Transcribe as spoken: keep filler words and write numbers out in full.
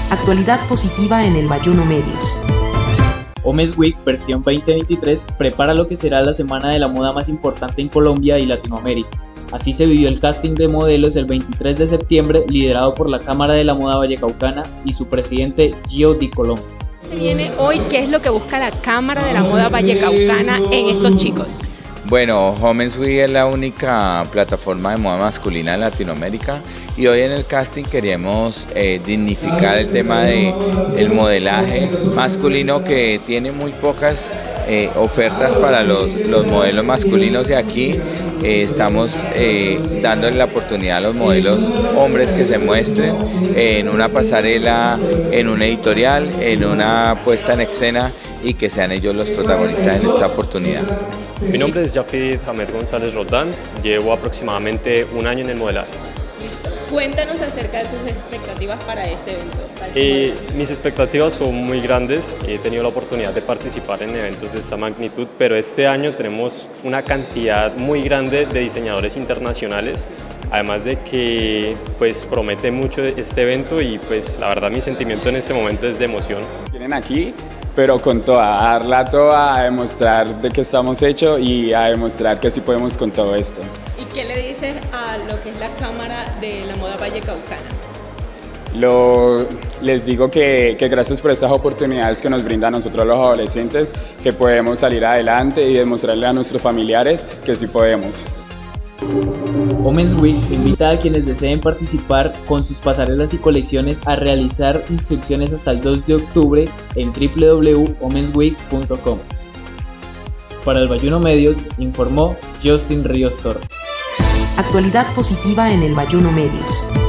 Actualidad positiva en el Bayuno Medios. Women's Week versión veinte veintitrés prepara lo que será la semana de la moda más importante en Colombia y Latinoamérica. Así se vivió el casting de modelos el veintitrés de septiembre, liderado por la Cámara de la Moda Vallecaucana y su presidente Gio Di Colombo. Se viene hoy, ¿qué es lo que busca la Cámara de la Moda Vallecaucana en estos chicos? Bueno, Women's Week es la única plataforma de moda masculina en Latinoamérica y hoy en el casting queríamos eh, dignificar el tema del modelaje masculino, que tiene muy pocas eh, ofertas para los, los modelos masculinos, y aquí eh, estamos eh, dándole la oportunidad a los modelos hombres que se muestren en una pasarela, en un editorial, en una puesta en escena, y que sean ellos los protagonistas en esta oportunidad. Mi nombre es Jafid Hamed González Roldán, llevo aproximadamente un año en el modelaje. Cuéntanos acerca de tus expectativas para este evento. Para Eh, mis expectativas son muy grandes, he tenido la oportunidad de participar en eventos de esta magnitud, pero este año tenemos una cantidad muy grande de diseñadores internacionales, además de que pues promete mucho este evento, y pues la verdad mi sentimiento en este momento es de emoción. Vienen aquí, pero con toda, a darla toda, a demostrar de qué estamos hechos y a demostrar que sí podemos con todo esto. ¿Y qué le dices a lo que es la Cámara de la Moda Vallecaucana? Lo, les digo que, que gracias por estas oportunidades que nos brinda a nosotros los adolescentes, que podemos salir adelante y demostrarle a nuestros familiares que sí podemos. Women's Week invita a quienes deseen participar con sus pasarelas y colecciones a realizar inscripciones hasta el dos de octubre en w w w punto womens week punto com. Para el Bayuno Medios informó Justin Ríos Torres. Actualidad positiva en el Bayuno Medios.